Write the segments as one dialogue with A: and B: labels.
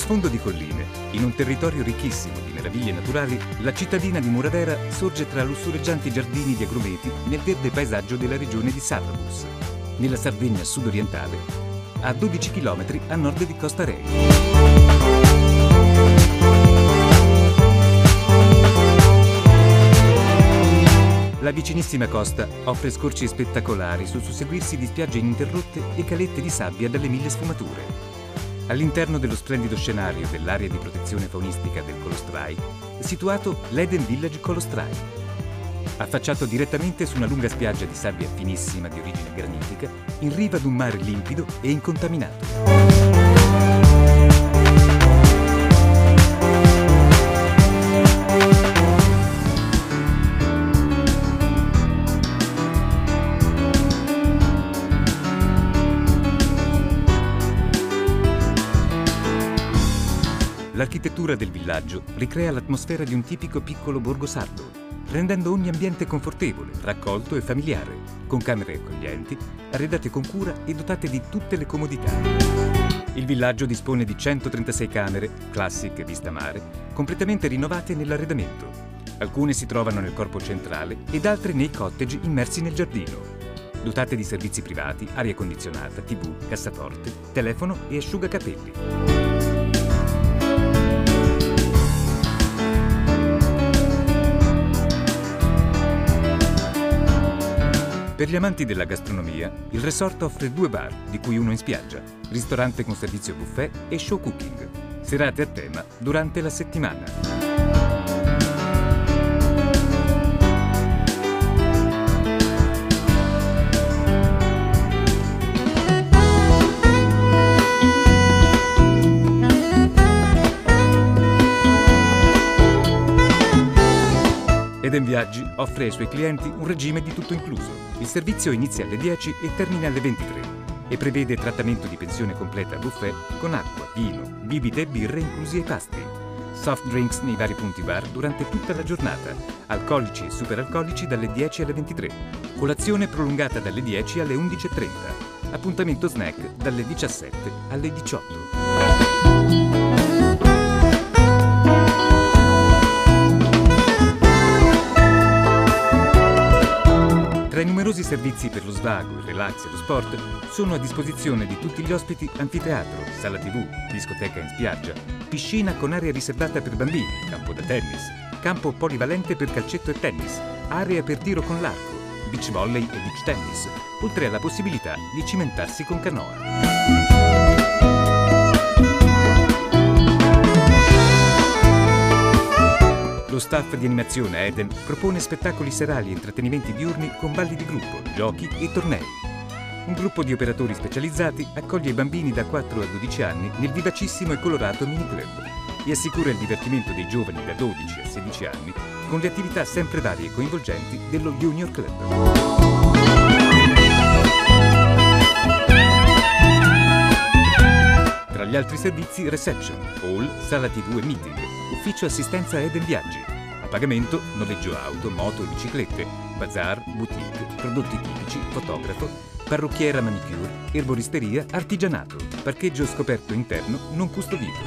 A: sfondo di colline, in un territorio ricchissimo di meraviglie naturali, la cittadina di Muradera sorge tra lussureggianti giardini di agrumeti nel verde paesaggio della regione di Salabus, nella Sardegna sudorientale, a 12 km a nord di Costa Rei. La vicinissima costa offre scorci spettacolari sul susseguirsi di spiagge ininterrotte e calette di sabbia dalle mille sfumature. All'interno dello splendido scenario dell'area di protezione faunistica del Colostrai è situato l'Eden Village Colostrai. Affacciato direttamente su una lunga spiaggia di sabbia finissima di origine granitica, in riva ad un mare limpido e incontaminato. L'architettura del villaggio ricrea l'atmosfera di un tipico piccolo borgo sardo, rendendo ogni ambiente confortevole, raccolto e familiare, con camere accoglienti, arredate con cura e dotate di tutte le comodità. Il villaggio dispone di 136 camere, classiche vista mare, completamente rinnovate nell'arredamento. Alcune si trovano nel corpo centrale ed altre nei cottage immersi nel giardino, dotate di servizi privati, aria condizionata, TV, cassaforte, telefono e asciugacapelli. Per gli amanti della gastronomia, il resort offre 2 bar, di cui uno in spiaggia, ristorante con servizio buffet e show cooking, serate a tema durante la settimana. Eden Viaggi offre ai suoi clienti un regime di tutto incluso. Il servizio inizia alle 10 e termina alle 23 e prevede trattamento di pensione completa a buffet con acqua, vino, bibite e birre inclusi ai pasti, soft drinks nei vari punti bar durante tutta la giornata, alcolici e superalcolici dalle 10 alle 23, colazione prolungata dalle 10 alle 11:30, appuntamento snack dalle 17 alle 18. Tra i numerosi servizi per lo svago, il relax e lo sport sono a disposizione di tutti gli ospiti anfiteatro, sala TV, discoteca in spiaggia, piscina con area riservata per bambini, campo da tennis, campo polivalente per calcetto e tennis, area per tiro con l'arco, beach volley e beach tennis, oltre alla possibilità di cimentarsi con canoa. Lo staff di animazione Eden propone spettacoli serali e intrattenimenti diurni con balli di gruppo, giochi e tornei. Un gruppo di operatori specializzati accoglie i bambini da 4 a 12 anni nel vivacissimo e colorato mini club e assicura il divertimento dei giovani da 12 a 16 anni con le attività sempre varie e coinvolgenti dello Junior Club. Tra gli altri servizi reception, hall, sala TV e meeting, ufficio assistenza Eden Viaggi, a pagamento noleggio auto, moto e biciclette, bazar, boutique, prodotti tipici, fotografo, parrucchiera manicure, erboristeria, artigianato, parcheggio scoperto interno non custodito.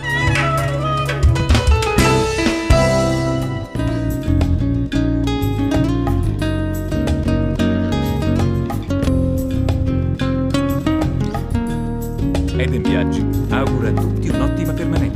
A: Eden Viaggi augura a tutti un'ottima permanenza.